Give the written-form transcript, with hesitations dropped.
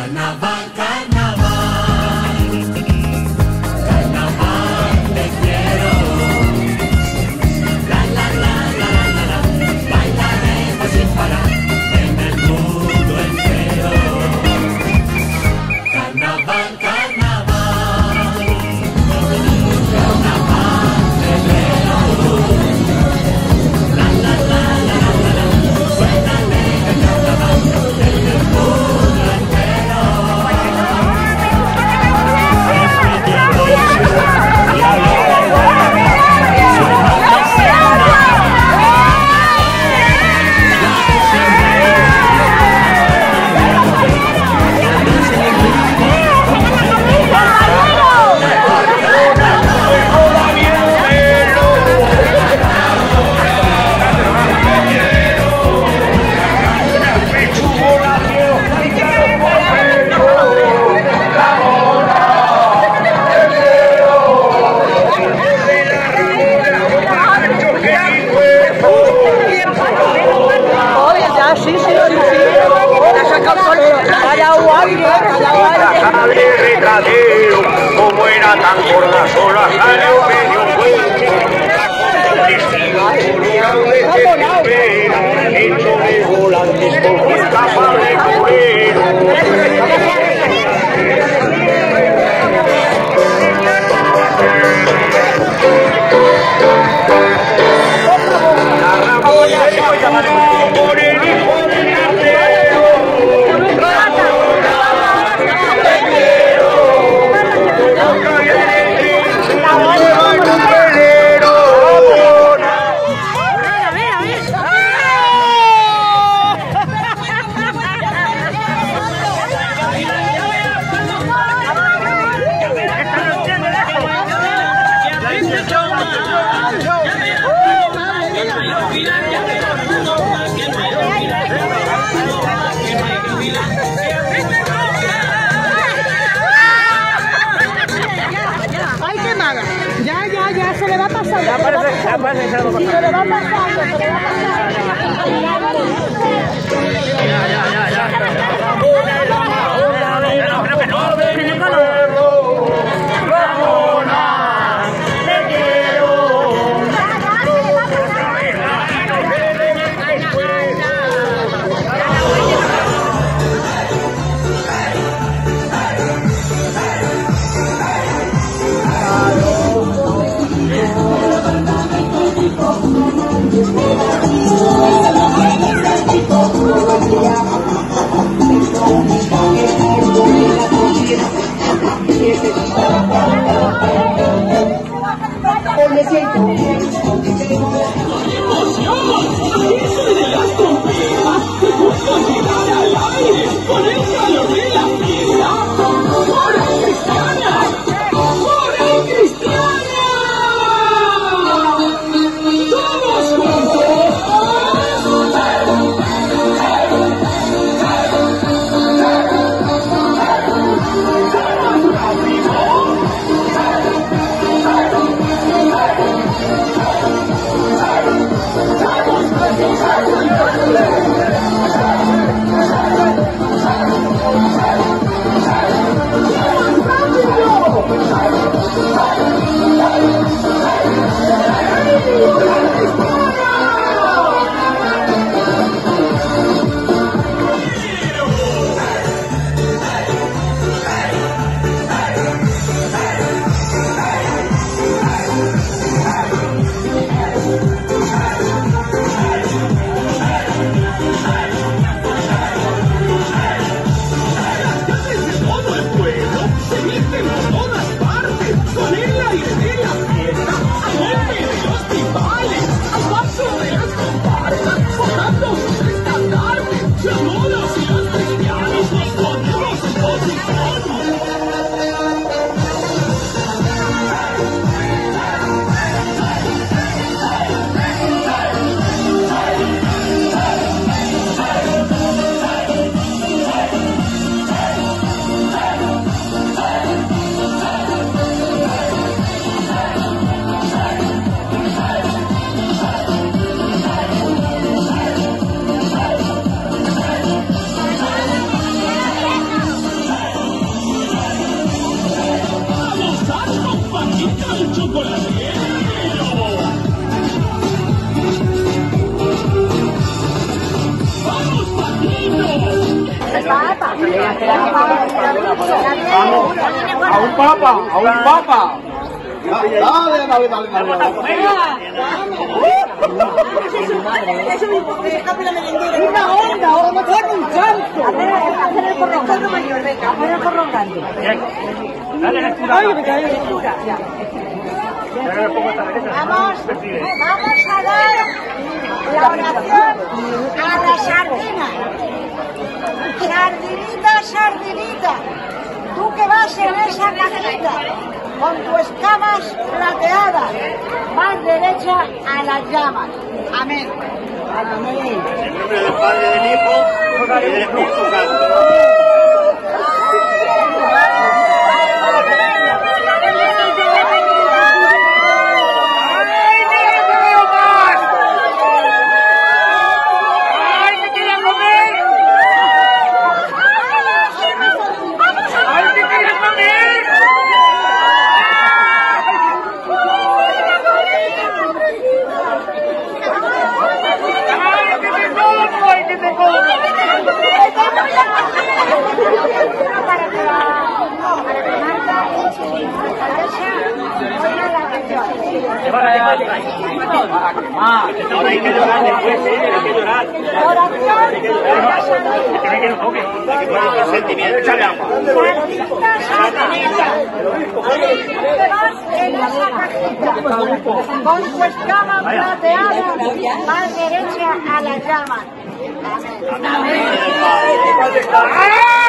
Carnaval, carnaval, carnaval te quiero. La la la la la la, bailaremos sin parar en el mundo entero. Carnaval, carnaval, carnaval te quiero. La la la la la la, suénale el carnaval en el mundo entero. Como era tan gorda sola, salió medio hecho de volantes con capa de torero. Por el hijo de Narceo, Ya se le va pasando. Sí, se le va pasando, se le va A un papa, a un papa. Dale. Una onda, o no tiene un canto. Hacer el corrón. Hacer el corrón grande. Dale lectura. Ay, me caí. Lectura, ya. Vamos a dar la oración a la sardina. Sardinita, sardinita, tú que vas en esa cajita con tus escamas plateadas, más derecha a las llamas. Amén. Amén. En nombre del Padre, del Hijo y del Espíritu Santo. Ahora hay que llorar después, hay que llorar. Sentimiento, échale agua. Con tu escama plateada, más derecha a las llamas. Amén. Amén.